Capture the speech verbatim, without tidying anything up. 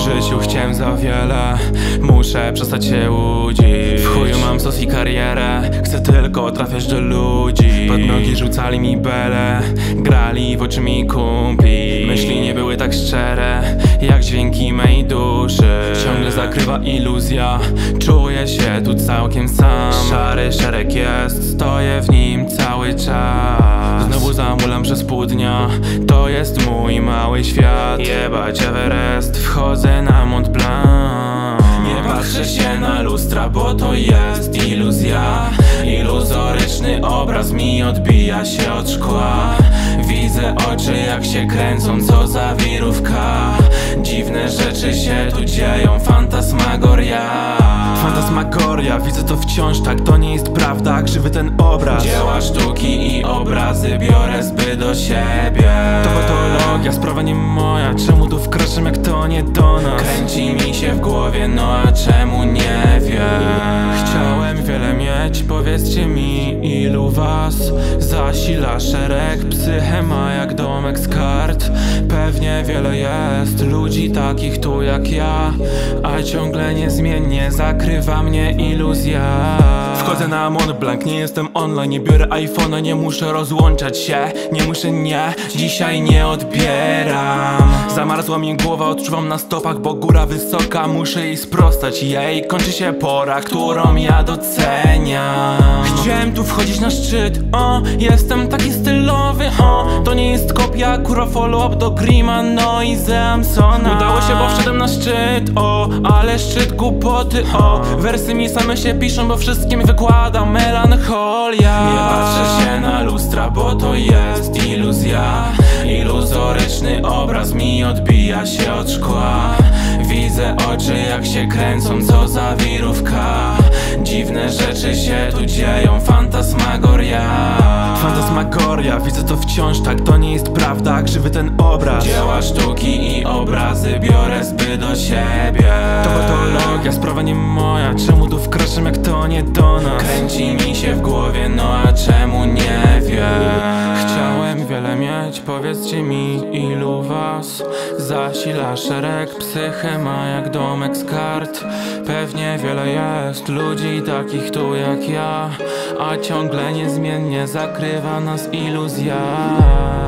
życiu chciałem za wiele, muszę przestać się łudzić. W chuju mam sos i karierę, chcę tylko trafiać do ludzi. Pod nogi rzucali mi bele, grali w oczy mi kumpli. Myśli nie były tak szczere, jak dźwięki mej duszy. Ciągle zakrywa iluzja, czuję się tu całkiem sam. Szary szereg jest, stoję w nim cały czas. Znowu zamulam przez pół dnia, to jest mój mały świat. Jebać Everest, wchodzę na Mont Blanc. Nie patrzę się na lustra, bo to jest iluzja. Iluzoryczny obraz mi odbija się od szkła. Widzę oczy jak się kręcą, co za wirówka. Dziwne rzeczy się tu dzieją, fantasmagoria. Fantasmagoria, widzę to wciąż tak, to nie jest prawda, krzywy ten obraz. Dzieła sztuki i obrazy biorę zbyt do siebie. To patologia, sprawa nie moja, czemu tu wkraczam jak to nie do nas? Kręci mi się w głowie, no a czemu nie wiem? Chciałem wiele mieć, powiedzcie mi ilu was zasila szereg. Psychę ma jak domek z kart. Pewnie wiele jest ludzi takich tu jak ja, a ciągle niezmiennie zakrywa mnie iluzja. Wchodzę na Mont Blanc, nie jestem online, nie biorę iPhone'a, nie muszę rozłączać się. Nie muszę, nie, dzisiaj nie odbieram. Zamarzła mi głowa, odczuwam na stopach, bo góra wysoka, muszę jej sprostać. Jej, kończy się pora, którą ja doceniam. Chciałem tu wchodzić na szczyt, o, jestem taki stylowy, o. To nie jest kopia, kurwa follow-up do Grima, no i Zamsona. Udało się, bo wszedłem na szczyt, o, ale szczyt głupoty, o. Wersy mi same się piszą, bo wszystkim wykłada melancholia. Nie patrzę się na lustra, bo to jest iluzja. Iluzoryczny obraz mi odbija się od szkła. Widzę oczy jak się kręcą, co za wirówka. Dziwne rzeczy się tu dzieją, fantasmagoria. Fantasmagoria, widzę to wciąż tak, to nie jest prawda, krzywy ten obraz. Dzieła sztuki i obrazy biorę zbyt do siebie. To patologia, sprawa nie moja, czemu tu wkraczam jak to nie do nas? Kręci mi się w głowie, no a czemu nie wiem? Chciałem wiele mieć, powiedzcie mi ilu was zasila szereg. Psychę ma jak domek z kart. Pewnie wiele jest ludzi takich tu jak ja, a ciągle niezmiennie zakrywa nas iluzja.